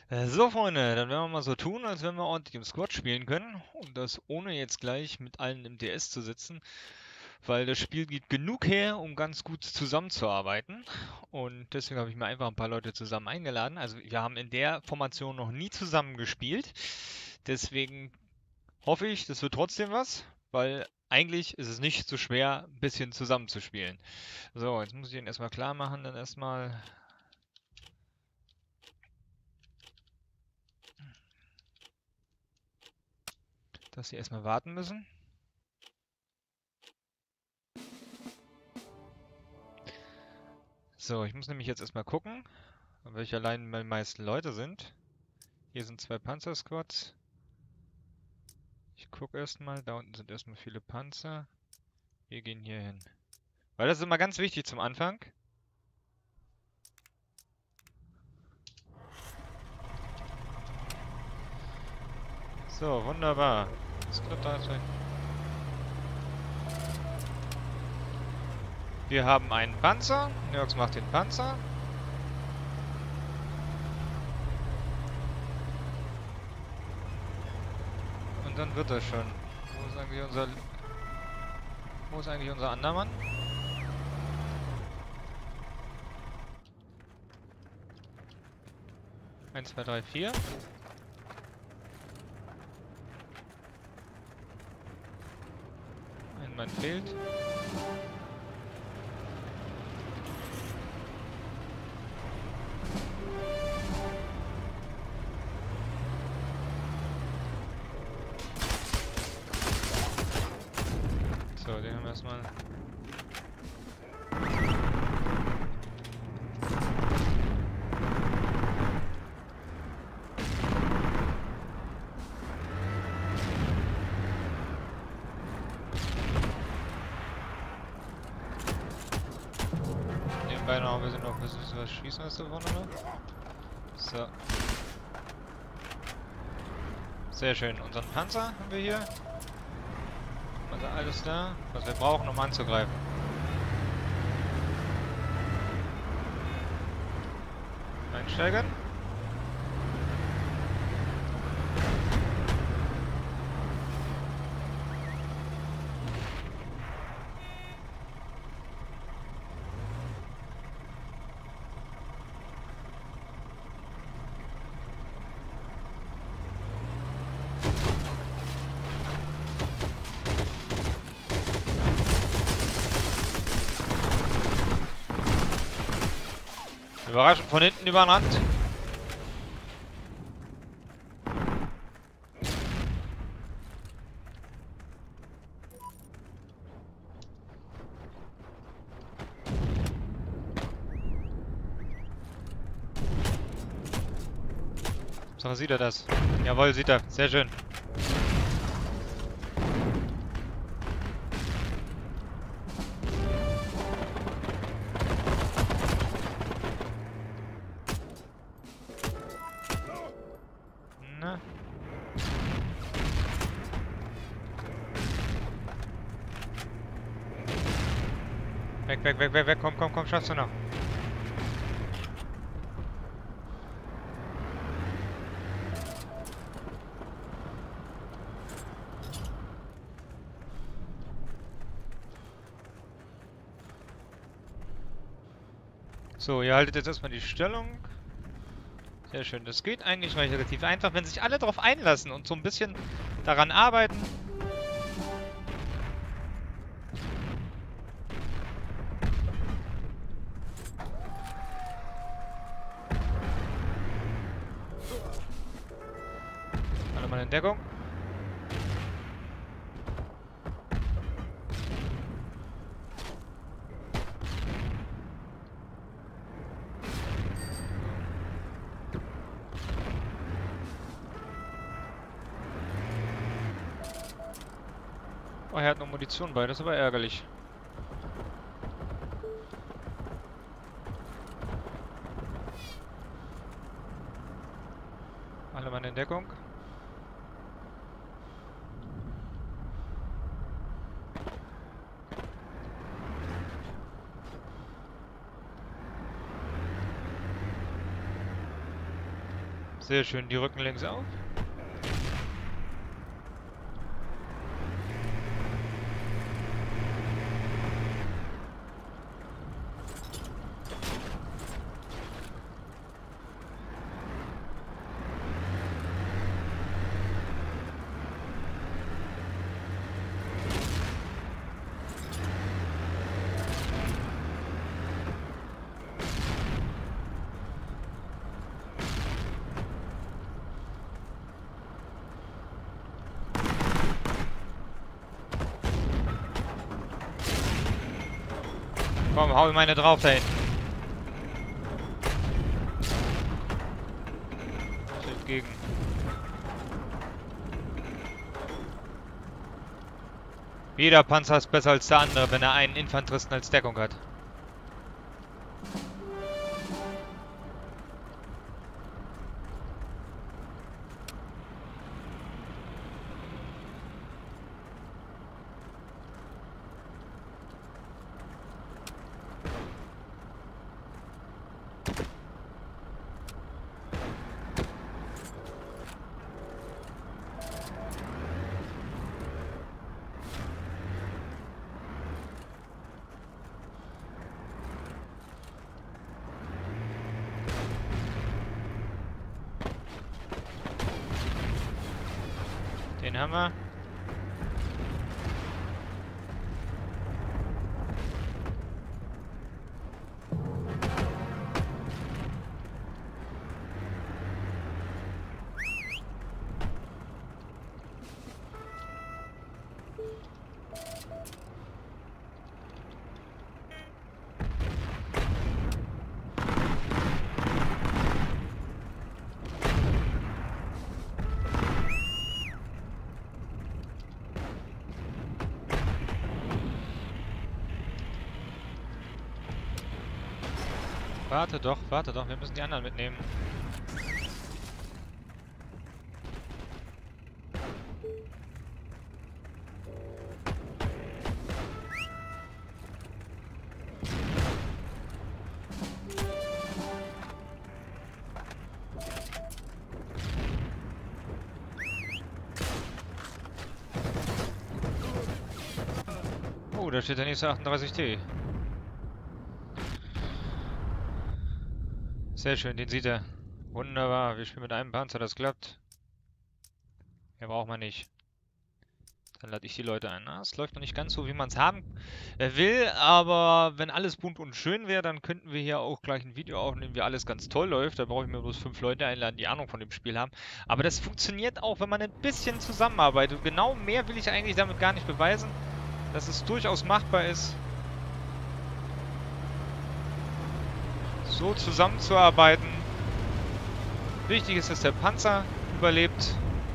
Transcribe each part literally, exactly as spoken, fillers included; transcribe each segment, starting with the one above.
Äh, So, Freunde, dann werden wir mal so tun, als wenn wir ordentlich im Squad spielen können. Und das ohne jetzt gleich mit allen im D S zu sitzen. Weil das Spiel gibt genug her, um ganz gut zusammenzuarbeiten. Und deswegen habe ich mir einfach ein paar Leute zusammen eingeladen. Also wir haben in der Formation noch nie zusammen gespielt. Deswegen hoffe ich, das wird trotzdem was. Weil eigentlich ist es nicht so schwer, ein bisschen zusammenzuspielen. So, jetzt muss ich ihn erstmal klar machen. Dann erstmal, dass sie erstmal warten müssen. So, ich muss nämlich jetzt erstmal gucken, welche allein meine meisten Leute sind. Hier sind zwei Panzersquads. Ich gucke erstmal, da unten sind erstmal viele Panzer. Wir gehen hier hin. Weil das ist immer ganz wichtig zum Anfang. So, wunderbar. Das klappt alles recht. Wir haben einen Panzer. Nurx macht den Panzer. Und dann wird das schon. Wo ist eigentlich unser... Wo ist eigentlich unser anderer Mann? Eins, zwei, drei, vier. Ein Mann fehlt. So, den haben wir erstmal. Nebenbei noch ein bisschen noch ein bisschen was schießen, was da vorne noch. So. Sehr schön. Unseren Panzer haben wir hier. Also alles da, was wir brauchen, um anzugreifen. Einsteigern. Überraschend von hinten überrannt. So, sieht er das? Jawohl, sieht er. Sehr schön. Na. Weg, weg, weg, weg, weg. Komm, komm, komm, schaffst du noch. So, ihr haltet jetzt erstmal die Stellung. Sehr schön. Das geht eigentlich relativ einfach, wenn sich alle darauf einlassen und so ein bisschen daran arbeiten. Alle mal in Deckung. Oh, er hat noch Munition bei, das ist aber ärgerlich. Alle Mann in Deckung. Sehr schön, die rücken links auf. Komm, hau ihm meine drauf da hinten. Steht gegen. Jeder Panzer ist besser als der andere, wenn er einen Infanteristen als Deckung hat. Den haben wir. Warte doch, warte doch, wir müssen die anderen mitnehmen. Oh, da steht der nächste achtunddreißig T. Sehr schön, den sieht er. Wunderbar, wir spielen mit einem Panzer, das klappt. Mehr braucht man nicht. Dann lade ich die Leute ein. Es läuft noch nicht ganz so, wie man es haben will, aber wenn alles bunt und schön wäre, dann könnten wir hier auch gleich ein Video aufnehmen, wie alles ganz toll läuft. Da brauche ich mir bloß fünf Leute einladen, die Ahnung von dem Spiel haben. Aber das funktioniert auch, wenn man ein bisschen zusammenarbeitet. Genau mehr will ich eigentlich damit gar nicht beweisen, dass es durchaus machbar ist, so zusammenzuarbeiten. Wichtig ist, dass der Panzer überlebt.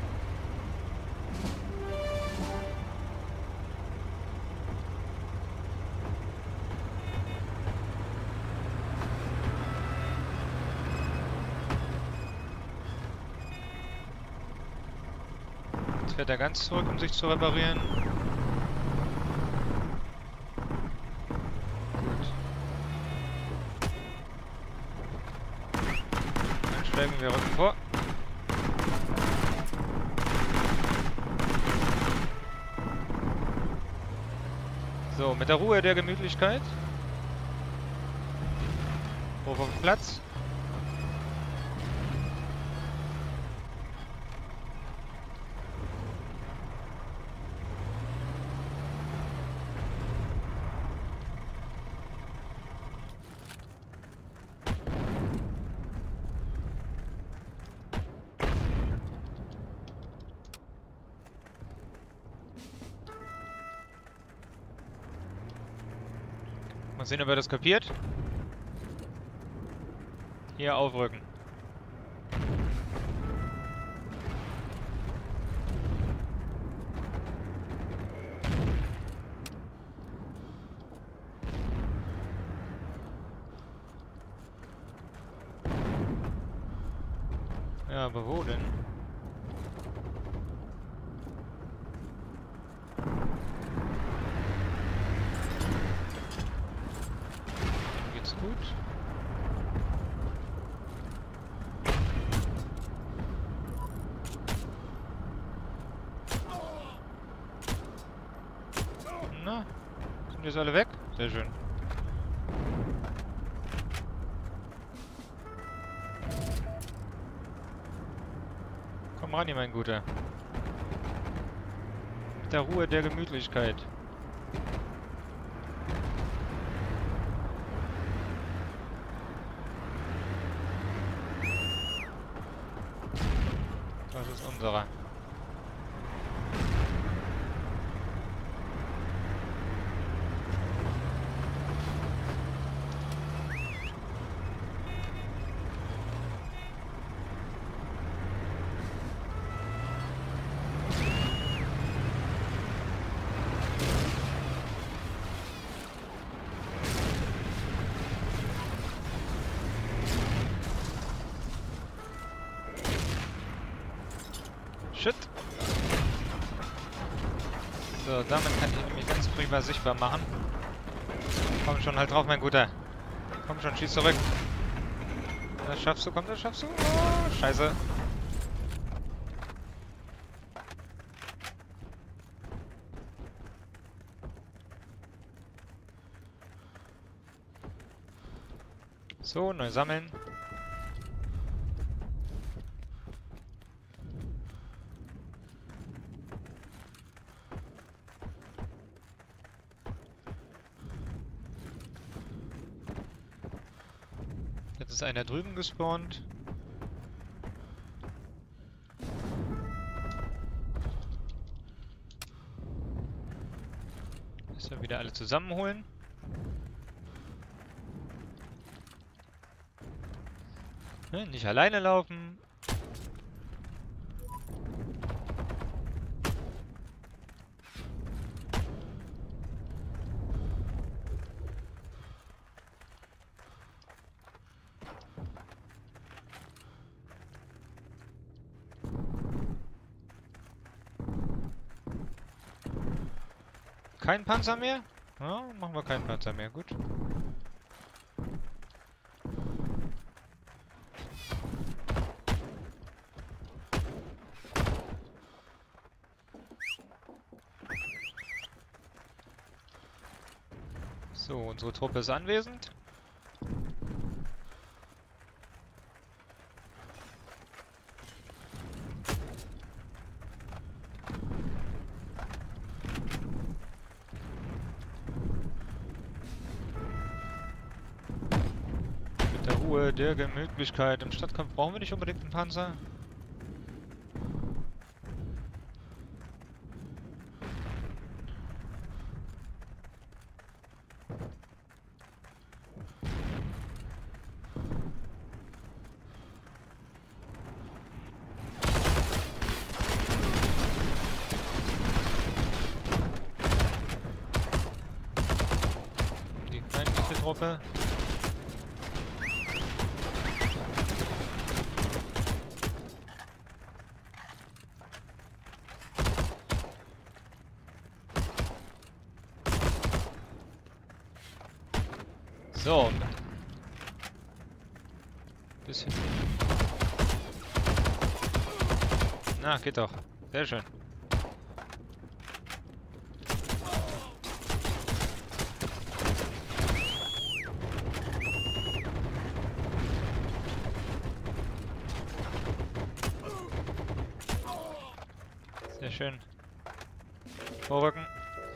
Jetzt fährt er ganz zurück, um sich zu reparieren. Wir rücken vor. So, mit der Ruhe der Gemütlichkeit. Hoch auf den Platz. Mal sehen, ob er das kapiert. Hier aufrücken. Ja, aber wo denn? Gut. Sind jetzt alle weg? Sehr schön. Komm ran, hier, mein Guter. Mit der Ruhe der Gemütlichkeit. Das ist unserer. Shit. So, damit kann ich ihn nämlich ganz prima sichtbar machen. Komm schon, halt drauf, mein Guter. Komm schon, schieß zurück. Das schaffst du, komm, das schaffst du. Oh, scheiße. So, neu sammeln. Jetzt ist einer drüben gespawnt. Müssen wir wieder alle zusammenholen. Ne, nicht alleine laufen. Kein Panzer mehr? Ja, machen wir keinen Panzer mehr, gut. So, unsere Truppe ist anwesend. Mit der Ruhe der Gemütlichkeit im Stadtkampf brauchen wir nicht unbedingt einen Panzer. Truppe. So. Bisschen. Na, geht doch. Sehr schön. Sehr schön. Vorrücken.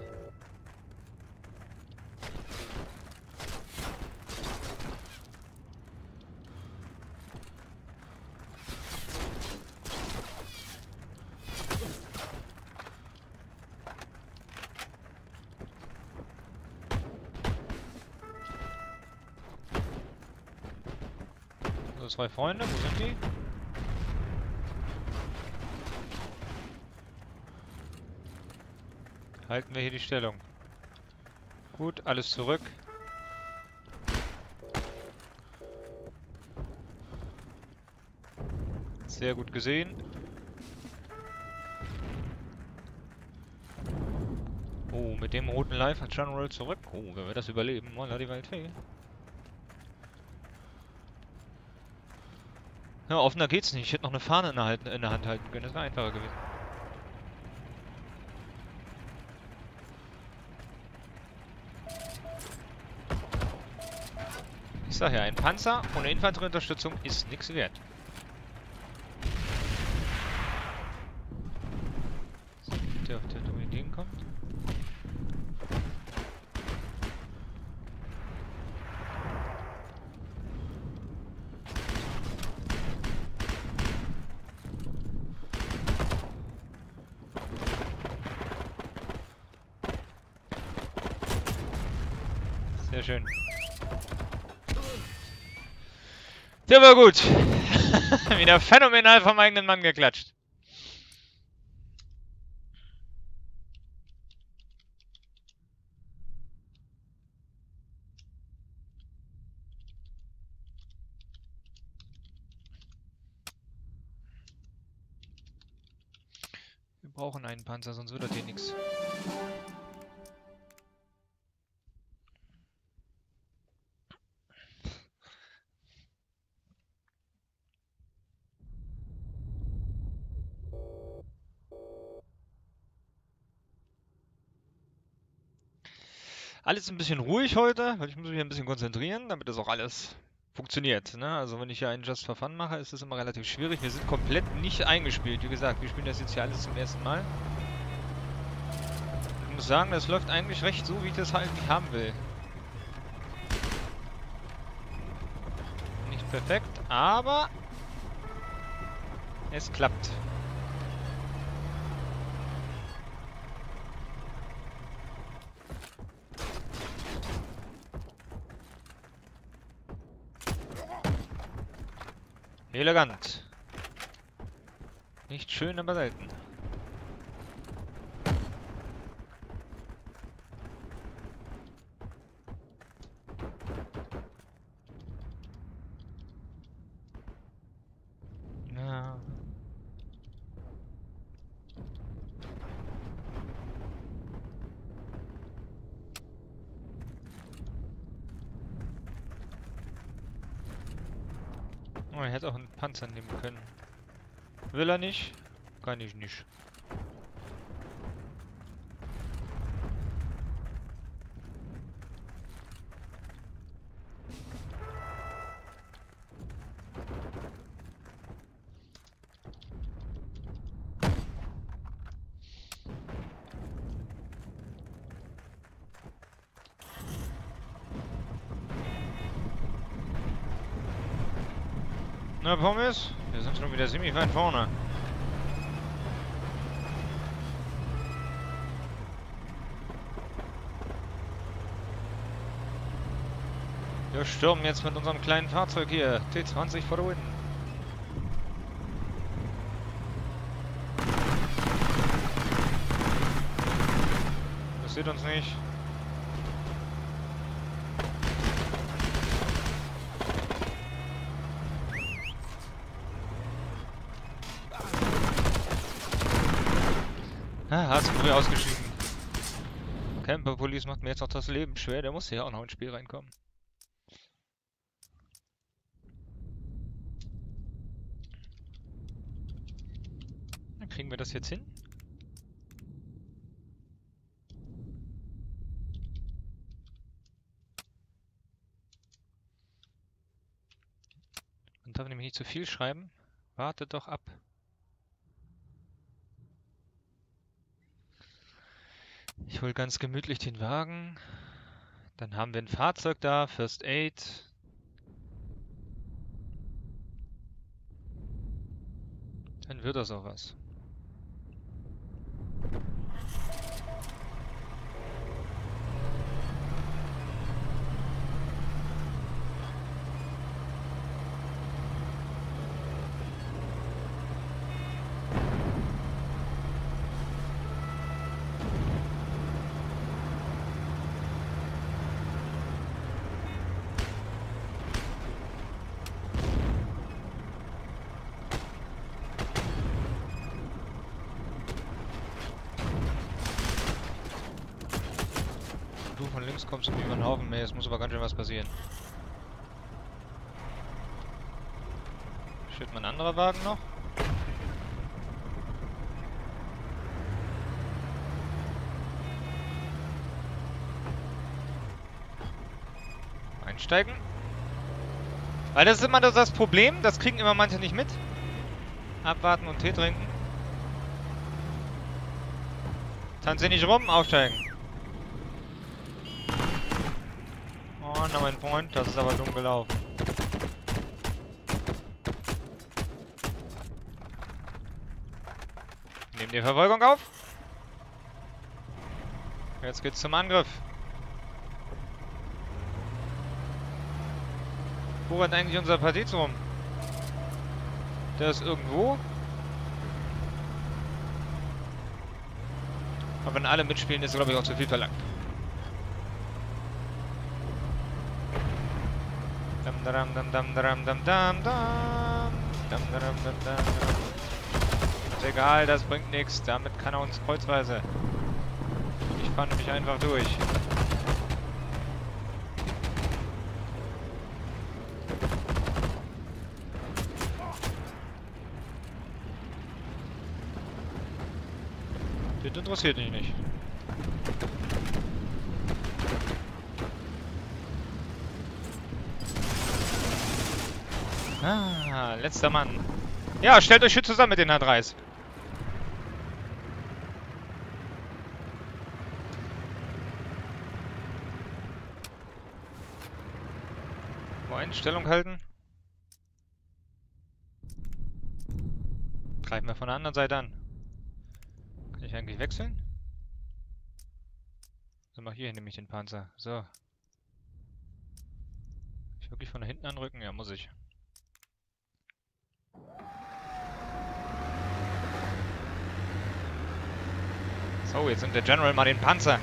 So, zwei Freunde, wo sind die? Halten wir hier die Stellung. Gut, alles zurück. Sehr gut gesehen. Oh, mit dem roten Live hat General zurück. Oh, wenn wir das überleben, Molla die Waldfee. Ja, offener geht's nicht. Ich hätte noch eine Fahne in der, Hand, in der Hand halten können. Das wäre einfacher gewesen. Ich sag ja, ein Panzer ohne Infanterieunterstützung ist nichts wert. Der auf der dumme Ideen kommt. Sehr schön. Der war gut. Wieder phänomenal vom eigenen Mann geklatscht. Wir brauchen einen Panzer, sonst wird das hier nichts. Alles ein bisschen ruhig heute, weil ich muss mich ein bisschen konzentrieren, damit das auch alles funktioniert. Ne? Also wenn ich hier einen Just for Fun mache, ist das immer relativ schwierig. Wir sind komplett nicht eingespielt. Wie gesagt, wir spielen das jetzt hier alles zum ersten Mal. Ich muss sagen, das läuft eigentlich recht so, wie ich das halt nicht haben will. Nicht perfekt, aber es klappt. Elegant. Nicht schön, aber selten. Ja. Oh, er hätte auch einen Panzer nehmen können. Will er nicht? Kann ich nicht. Na, Pommes? Wir sind schon wieder ziemlich weit vorne. Wir stürmen jetzt mit unserem kleinen Fahrzeug hier. T zwanzig for the win. Das sieht uns nicht. Ah, hast du früh ausgeschieden. Camper Police macht mir jetzt auch das Leben schwer. Der muss hier auch noch ins Spiel reinkommen. Dann kriegen wir das jetzt hin. Man darf nämlich nicht zu viel schreiben. Wartet doch ab. Ich hole ganz gemütlich den Wagen. Dann haben wir ein Fahrzeug da, First Aid. Dann wird das auch was. Du von links kommst und über den Haufen mehr, es muss aber ganz schön was passieren. Steht mein anderer Wagen noch? Einsteigen. Weil das ist immer das, das Problem, das kriegen immer manche nicht mit. Abwarten und Tee trinken. Tanzen nicht rum, aufsteigen. Oh, na mein Freund, das ist aber dumm gelaufen. Nehmen die Verfolgung auf. Jetzt geht's zum Angriff. Wo rennt eigentlich unser Partiz rum? Der ist irgendwo. Aber wenn alle mitspielen, ist glaube ich auch zu viel verlangt. Dam dam dam dam dam dam dam dam dam dam dam dam. Ist egal, das bringt nichts. Damit kann er uns kreuzweise. Ich fahre nämlich einfach durch. Das interessiert mich nicht. Ah, letzter Mann. Ja, stellt euch schön zusammen mit den H dreis. Moin, Stellung halten. Greifen wir von der anderen Seite an. Kann ich eigentlich wechseln? So, mach hier nehme ich den Panzer. So. Ich wirklich von da hinten anrücken? Ja, muss ich. So, jetzt nimmt der General mal den Panzer.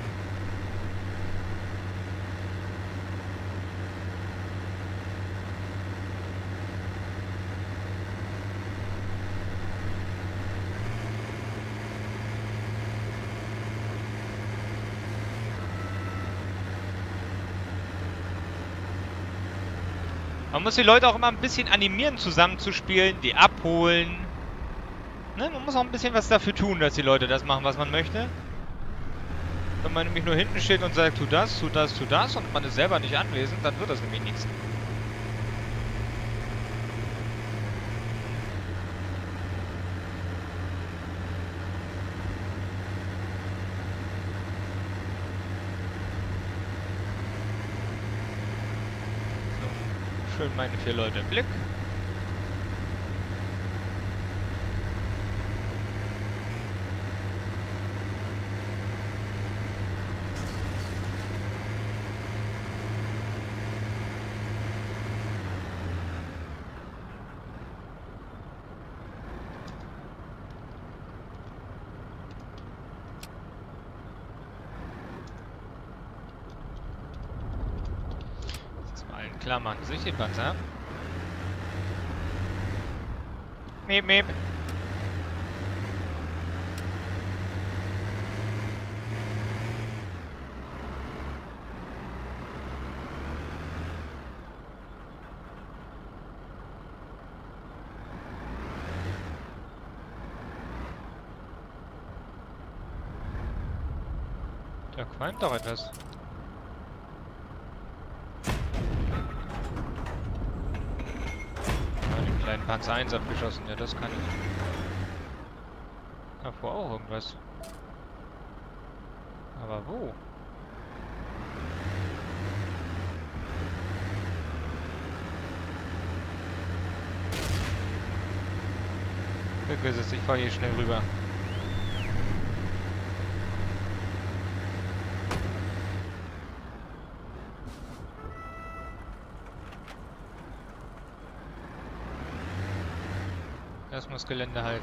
Man muss die Leute auch immer ein bisschen animieren, zusammenzuspielen, die abholen. Ne? Man muss auch ein bisschen was dafür tun, dass die Leute das machen, was man möchte. Wenn man nämlich nur hinten steht und sagt, tu das, tu das, tu das und man ist selber nicht anwesend, dann wird das nämlich nichts. So, schön meine vier Leute im Blick. Klammern sich die Panzer. Miep, miep. Da qualmt doch etwas. Kleinen Panzer eins abgeschossen, ja das kann ich. Davor auch irgendwas. Aber wo? Vergiss es, ich fahre hier schnell rüber. Das muss Gelände halten.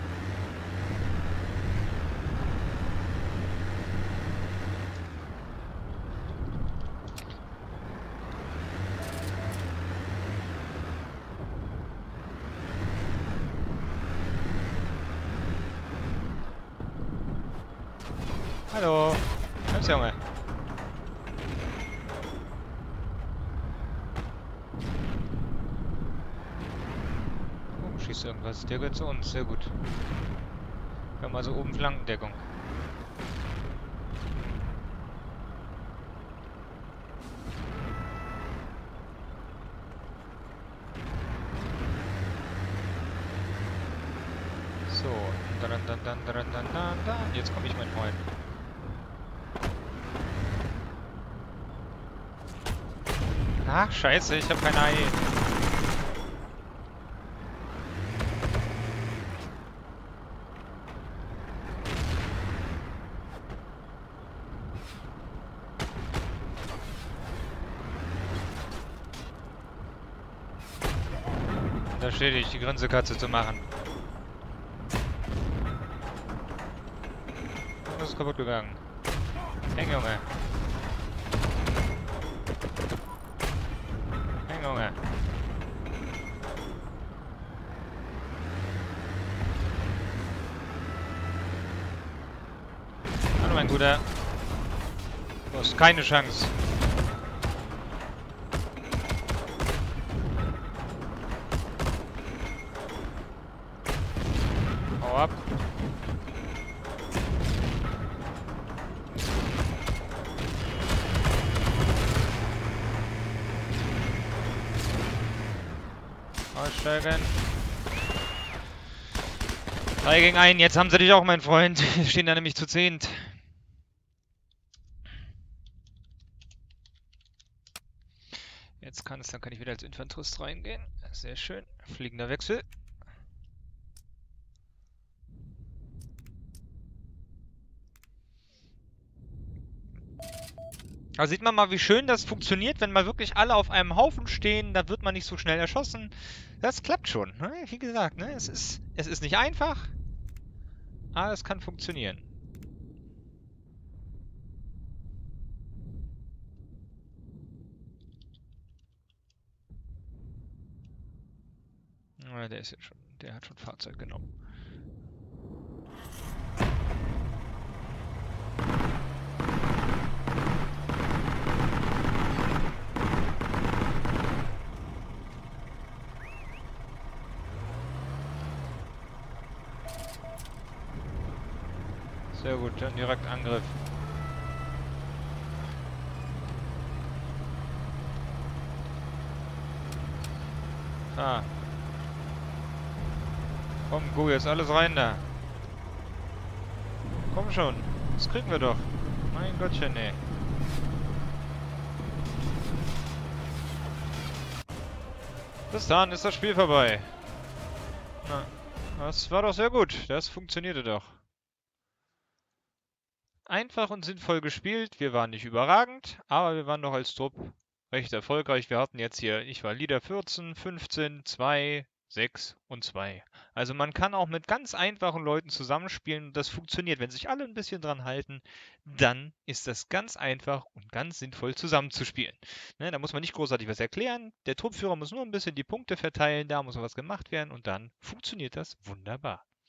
Hallo. Was, Junge? Schießt irgendwas. Der gehört zu uns. Sehr gut. Wir haben also oben Flankendeckung. So, dann, dann, dann, dann, dann, dann, dann. Jetzt komme ich, mein Freund. Ach, scheiße, ich habe keine A E. Da steht ich, die Grinsekatze zu machen. Das ist kaputt gegangen. Häng, Junge. Häng, Junge. Hallo, mein Guter. Du hast keine Chance. Hau ab. Aussteigen. drei gegen einen, jetzt haben sie dich auch, mein Freund. Wir stehen da nämlich zu zehnt. Jetzt kann es, dann kann ich wieder als Infanterist reingehen. Sehr schön. Fliegender Wechsel. Da sieht man mal, wie schön das funktioniert, wenn mal wirklich alle auf einem Haufen stehen, da wird man nicht so schnell erschossen. Das klappt schon, ne? Wie gesagt, ne? Es ist, es ist nicht einfach, aber es kann funktionieren. Na, der ist jetzt schon, der hat schon Fahrzeug genommen. Sehr gut, dann direkt Angriff. Ah. Komm, go jetzt alles rein da. Komm schon, das kriegen wir doch. Mein Gottchen, ey. Bis dann ist das Spiel vorbei. Na, das war doch sehr gut. Das funktionierte doch. Einfach und sinnvoll gespielt. Wir waren nicht überragend, aber wir waren doch als Trupp recht erfolgreich. Wir hatten jetzt hier, ich war Leader vierzehn, fünfzehn, zwei, sechs und zwei. Also man kann auch mit ganz einfachen Leuten zusammenspielen und das funktioniert. Wenn sich alle ein bisschen dran halten, dann ist das ganz einfach und ganz sinnvoll zusammenzuspielen. Ne, da muss man nicht großartig was erklären. Der Truppführer muss nur ein bisschen die Punkte verteilen, da muss was gemacht werden und dann funktioniert das wunderbar.